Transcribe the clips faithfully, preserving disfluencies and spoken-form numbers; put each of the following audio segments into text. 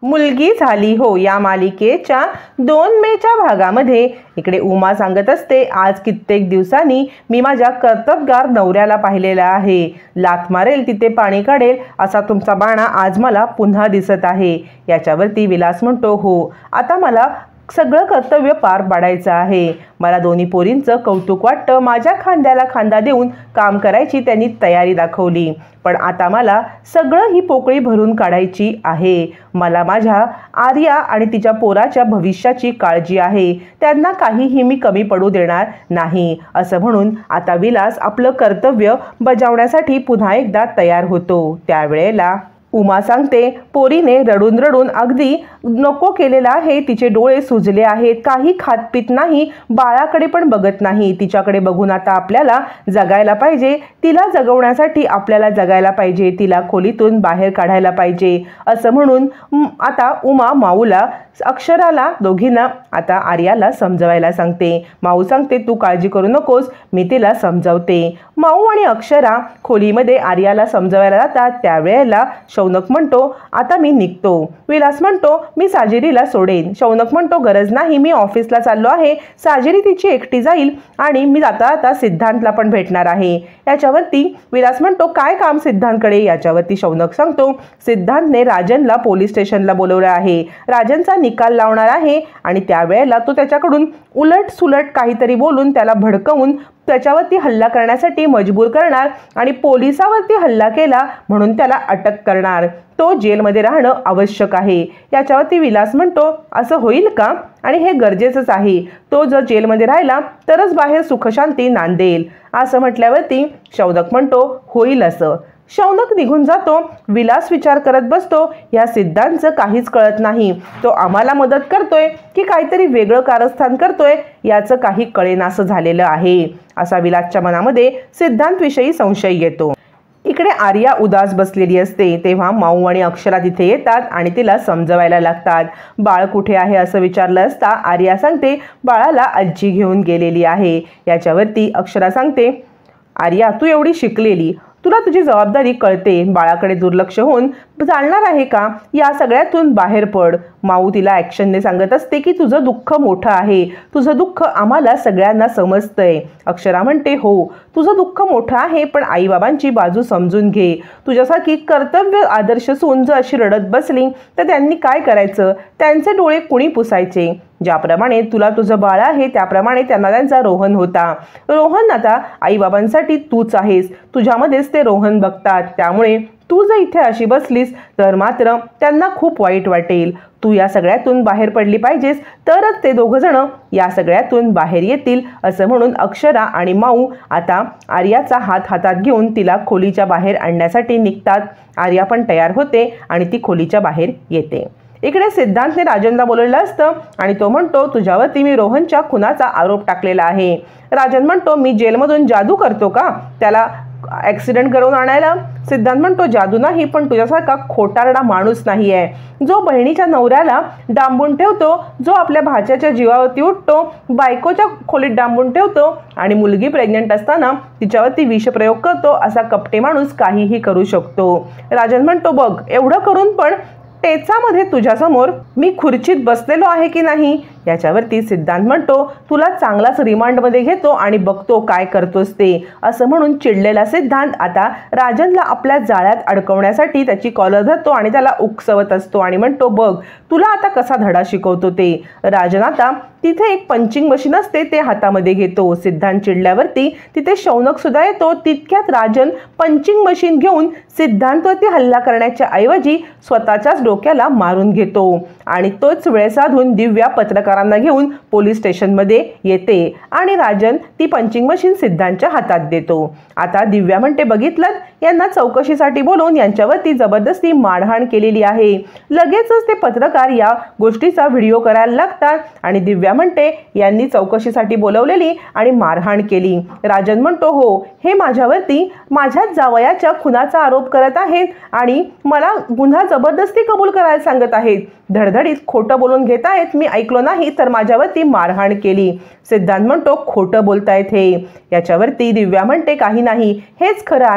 मुलगी झाली हो या मालिकेच्या दोन मेच्या भागामध्ये इकडे उमा सांगत असते, आज कित्येक दिवसांनी मी माझ्या कर्तबगार नवऱ्याला पाहिलेला आहे. लाथ मारेल तिथे पाणी काढेल असा तुमचा बाणा आज मला पुन्हा दिसत आहे. याच्यावरती विलास म्हणतो, हो आता मला सगळं कर्तव्य पार पाडायचं आहे. मला दोन्ही पोरींचं कौतुक वाटतं. माझ्या खांद्याला खांदा देऊन काम करायची त्यांनी तयारी दाखवली, पण आता मला सगळं ही पोकळी भरून काढायची आहे. मला माझ्या आर्या आणि तिच्या पोराच्या भविष्याची काळजी आहे. त्यांना काहीही मी कमी पडू देणार नाही. असं म्हणून आता विलास आपलं कर्तव्य बजावण्यासाठी पुन्हा एकदा तयार होतो. त्यावेळेला उमा सांगते, पोरीने रडून रडून अगदी नको केलेला आहे. तिचे डोळे सुजले आहेत. काही खात पित नाही, बाळाकडे पण बघत नाही. तिच्याकडे बघून आता आपल्याला जगायला पाहिजे. तिला जगवण्यासाठी आपल्याला जगायला पाहिजे. तिला खोलीतून बाहेर काढायला पाहिजे. असं म्हणून आता उमा माऊला, अक्षराला, दोघींना आता आर्याला समजवायला सांगते. माऊ सांगते, तू काळजी करू नकोस, मी तिला समजावते. माऊ आणि अक्षरा खोलीमध्ये आर्याला समजवायला जातात. त्यावेळेला शौनक म्हणतो, आता मी निघतो. विलास म्हणतो, मी साजिरीला सोडेन. शौनक म्हणतो, गरज नाही, मी ऑफिसला चाललो आहे. साजिरी तिची एकटी जाईल आणि मी जाता आता सिद्धांतला पण भेटणार आहे. याच्यावरती विलास म्हणतो, काय काम सिद्धांतकडे? याच्यावरती शौनक सांगतो, सिद्धांतने राजनला पोलीस स्टेशनला बोलवलं आहे. राजनचा निकाल लावणार आहे आणि त्यावेळेला तो त्याच्याकडून उलट सुलट काहीतरी बोलून त्याला भडकवून त्याच्यावरती हल्ला करण्यासाठी मजबूर करणार आणि पोलिसावरती हल्ला केला म्हणून त्याला अटक करणार. तो जेलमध्ये राहणं आवश्यक आहे. याच्यावरती विलास म्हणतो, असं होईल का? आणि हे गरजेचंच आहे. तो जर जेलमध्ये राहिला तरच बाहेर सुखशांती नांदेल. असं म्हटल्यावरती शौनक म्हणतो, होईल असं. शौनक निघून जातो. विलास विचार करत बसतो, या सिद्धांतचं काहीच कळत नाही. तो आम्हाला मदत करतोय की काहीतरी वेगळं कारस्थान करतोय याचं काही कळेनासं झालेलं आहे. असा विलासच्या मनामध्ये सिद्धांतविषयी संशय येतो. इकडे आर्या उदास बसलेली असते. तेव्हा माऊ आणि अक्षरा तिथे येतात आणि तिला समजवायला लागतात. बाळ कुठे आहे असं विचारलं असता आर्या सांगते, बाळाला आजी घेऊन गेलेली आहे. याच्यावरती अक्षरा सांगते, आर्या तू एवढी शिकलेली, तुला तुझी जबाबदारी कळते. बाळाकडे दुर्लक्ष होऊन चालणार आहे का? या सगळ्यातून बाहेर पड. माऊ तिला ॲक्शनने सांगत असते की तुझं दुःख मोठं आहे. तुझं दुःख आम्हाला सगळ्यांना समजतंय. अक्षरा म्हणते, हो तुझं दुःख मोठं आहे, पण आईबाबांची बाजू समजून घे. तुझ्यासारखी कर्तव्य आदर्श सून जर अशी रडत बसली तर त्यांनी काय करायचं? त्यांचे डोळे कुणी पुसायचे? ज्याप्रमाणे तुला तुझं बाळ आहे त्याप्रमाणे त्यांना त्यांचा रोहन होता. रोहन आता आईबाबांसाठी तूच आहेस. तुझ्यामध्येच ते रोहन बघतात. त्यामुळे तू जर इथे अशी बसलीस तर मात्र त्यांना खूप वाईट वाटेल. तू या सगळ्यातून बाहेर पडली पाहिजेस, तरच ते दोघं जण या सगळ्यातून बाहेर येतील. असं म्हणून अक्षरा आणि माऊ आता आर्याचा हात हातात घेऊन तिला खोलीच्या बाहेर आणण्यासाठी निघतात. आर्या पण तयार होते आणि ती खोलीच्या बाहेर येते. इकडे सिद्धांतने राजनला बोलवलं असतं आणि तो म्हणतो, तुझ्यावरती मी रोहनच्या खुनाचा आरोप टाकलेला आहे. राजन म्हणतो, मी जेलमधून जादू करतो का त्याला ॲक्सिडेंट करून आणायला? सिद्धांत म्हणतो, जादू नाही, पण तुझ्यासारखा खोटारडा माणूस नाही आहे जो बहिणीच्या नवऱ्याला डांबून ठेवतो, जो आपल्या भाच्याच्या जीवावरती उठतो, बायकोच्या खोलीत डांबून ठेवतो आणि मुलगी प्रेग्नंट असताना तिच्यावरती विषप्रयोग करतो. असा कपटे माणूस काहीही करू शकतो. राजन म्हणतो, बघ एवढं करून पण टेचामध्ये तुझ्यासमोर मी खुर्चीत बसलेलो आहे की नाही? याच्यावरती सिद्धांत म्हणतो, तुला चांगलाच रिमांडमध्ये घेतो आणि बघतो काय करतोस ते. असं म्हणून चिडलेला सिद्धांत आता राजनला आपल्या जाळ्यात अडकवण्यासाठी त्याची कॉलर धरतो आणि त्याला उकसवत असतो आणि म्हणतो, बघ तुला आता कसा धडा शिकवतो ते. राजन आता तिथे एक पंचिंग मशीन असते ते हातामध्ये घेतो. सिद्धांत चिडल्यावरती तिथे शौनक सुद्धा येतो. तितक्यात राजन पंचिंग मशीन घेऊन सिद्धांतवरती हल्ला करण्याच्या ऐवजी स्वतःच्याच डोक्याला मारून घेतो आणि तोच वेळ साधून दिव्या पत्रकारांना घेऊन पोलीस स्टेशनमध्ये येते आणि राजन ती पंचिंग मशीन सिद्धांतच्या हातात देतो. आता दिव्या म्हणते, बघितलं यांना चौकशीसाठी बोलवून यांच्यावरती जबरदस्ती मारहाण केलेली आहे. लगेचच ते पत्रकार या गोष्टीचा व्हिडिओ करायला लागतात आणि दिव्या म्हणते, यांनी चौकशीसाठी बोलवलेली आणि मारहाण केली. राजन म्हणतो, हो हे माझ्यावरती माझ्याच जावयाच्या खुनाचा आरोप करत आहेत आणि मला गुन्हा जबरदस्ती कबूल करायला सांगत आहेत. धडधडीत खोटं बोलून घेत आहेत. मी ऐकलो नाही तर माझ्यावरती मारहाण केली. सिद्धांत म्हणतो, खोटं बोलतायत हे. याच्यावरती दिव्या म्हणते, काही नाही हेच खरं आहे.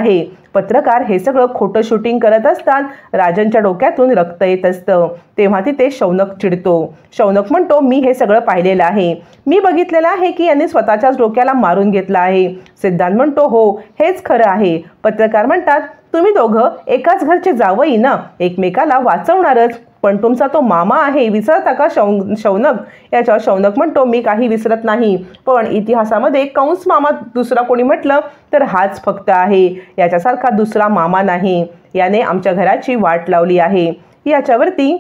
पत्रकार हे सगळं खोटं शूटिंग करत असतात राजनच्या डोक्यातून रक्त येत असतं। तेव्हा तिथे शौनक चिडतो। शौनक म्हणतो मी हे सगळं पाहिलेलं आहे, मी बघितलेलं आहे की यांनी स्वतःच्याच डोक्याला मारून घेतलं आहे। सिद्धांत म्हणतो हो हेच खरं आहे। पत्रकार म्हणतात तुम्ही दोघं एकाच घरचे जावई ना, एकमेकाला वाचवणारच, पण तुमचा तो मामा आहे विसरता का शौ शौनक याच्यावर शौनक म्हणतो मी काही विसरत नाही, पण इतिहासामध्ये कंस मामा दुसरा कोणी म्हटलं तर हाच फक्त आहे, याच्यासारखा दुसरा मामा नाही, याने आमच्या घराची वाट लावली आहे। याच्यावरती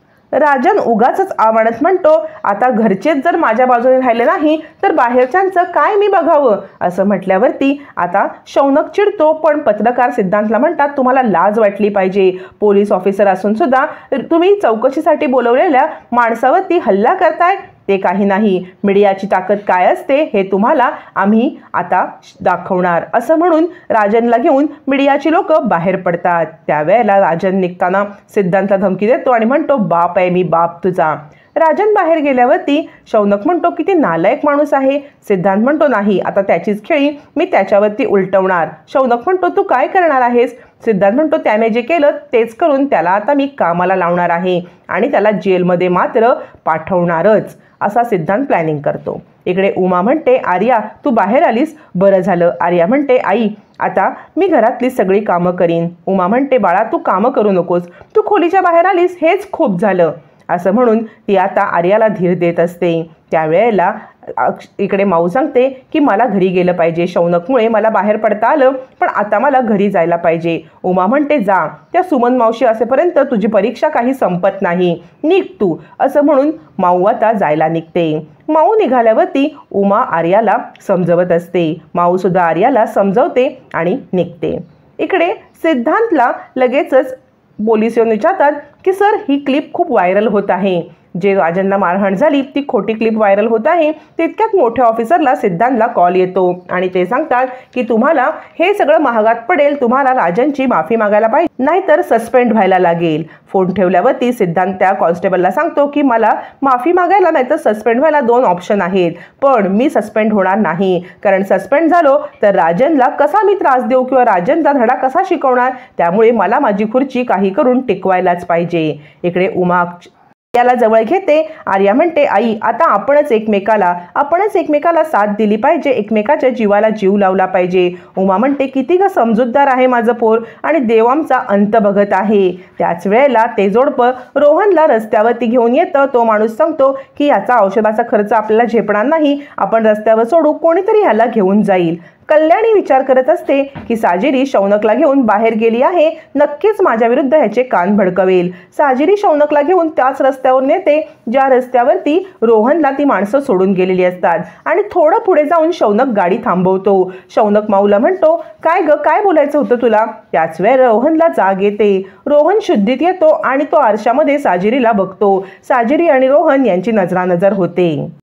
राजन उगाचच आवडत म्हणतो आता घरचेच जर माझ्या बाजूने राहिले नाही तर बाहेरच्यांचं काय मी बघावं असं म्हटल्यावरती आता शौनक चिडतो। पण पत्रकार सिद्धांतला म्हणतात तुम्हाला लाज वाटली पाहिजे, पोलीस ऑफिसर असून सुद्धा तुम्ही चौकशीसाठी बोलवलेल्या माणसावरती हल्ला करताय, ते काही नाही, मीडियाची ताकद काय असते हे तुम्हाला आम्ही आता दाखवणार असं म्हणून राजनला घेऊन मीडियाची लोक बाहेर पडतात। त्यावेळेला राजन निघताना सिद्धांतला धमकी देतो आणि म्हणतो बाप आहे मी बाप तुझा। राजन बाहेर गेल्यावरती शौनक म्हणतो किती नालायक माणूस आहे। सिद्धांत म्हणतो नाही आता त्याचीच खेळी मी त्याच्यावरती उलटवणार। शौनक म्हणतो तू काय करणार आहेस? सिद्धांत म्हणतो त्याने जे केलं तेच करून त्याला आता मी कामाला लावणार आहे आणि त्याला जेलमध्ये मात्र पाठवणारच असा सिद्धांत प्लॅनिंग करतो। इकडे उमा म्हणते आर्या तू बाहेर आलीस बरं झालं। आर्या म्हणते आई आता मी घरातली सगळी कामं करीन। उमा म्हणते बाळा तू कामं करू नकोस, तू खोलीच्या बाहेर आलीस हेच खूप झालं असं म्हणून ती आता आर्याला धीर देत असते। त्यावेळेला इकडे माऊ सांगते की मला घरी गेलं पाहिजे, शौनकमुळे मला बाहेर पडता आलं पण आता मला घरी जायला पाहिजे। उमा म्हणते जा, त्या सुमन मावशी असेपर्यंत तुझी परीक्षा काही संपत नाही, निघ तू असं म्हणून माऊ आता जायला निघते। माऊ निघाल्यावरती उमा आर्याला समजवत असते, माऊ सुद्धा आर्याला समजवते आणि निघते। इकडे सिद्धांतला लगेचच पोलीस येऊन विचारतात की सर ही क्लिप खूप व्हायरल होत आहे, जे राजनला मारहाण झाली ती खोटी क्लिप व्हायरल होत आहे। तितक्यात मोठ्या ऑफिसरला सिद्धांतला कॉल येतो आणि ते सांगतात की तुम्हाला हे सगळं महागात पडेल, तुम्हाला राजनची माफी मागायला पाहिजे नाहीतर सस्पेंड व्हायला लागेल। फोन ठेवल्यावरती सिद्धांत त्या कॉन्स्टेबलला सांगतो की मला माफी मागायला नाहीतर सस्पेंड व्हायला दोन ऑप्शन आहेत, पण मी सस्पेंड होणार नाही, कारण सस्पेंड झालो तर राजनला कसा मी त्रास देऊ किंवा राजनचा धडा कसा शिकवणार, त्यामुळे मला माझी खुर्ची काही करून टिकवायलाच पाहिजे। इकडे उमा याला जवळ घेते। आर्या म्हणते आई आता आपणच एकमेकाला आपणच एकमेकाला साथ दिली पाहिजे, एकमेकाच्या जीवाला जीव लावला पाहिजे। उमा म्हणते किती ग समजूतदार आहे माझं पोर आणि देव आमचा अंत बघत आहे। त्याच वेळेला ते जोडपं रोहनला रस्त्यावरती घेऊन येतं। तो माणूस सांगतो की याचा औषधाचा खर्च आपल्याला झेपणार नाही, आपण रस्त्यावर सोडू, कोणीतरी ह्याला घेऊन जाईल। कल्याणी विचार करत असते की साजिरी शौनकला घेऊन बाहेर गेली आहे, नक्कीच माझ्या विरुद्ध ह्याचे कान भडकवेल। साजिरी शौनकला घेऊन त्याच रस्त्यावर नेते ज्या रस्त्यावरती रोहनला ती माणसं सोडून गेलेली असतात आणि थोडं पुढे जाऊन शौनक गाडी थांबवतो। शौनक माऊला म्हणतो काय ग काय बोलायचं होतं तुला? त्याच वेळेला रोहनला जाग येते। रोहन शुद्धीत येतो आणि तो आरशामध्ये साजिरीला बघतो। साजिरी आणि रोहन यांची नजरानजर होते।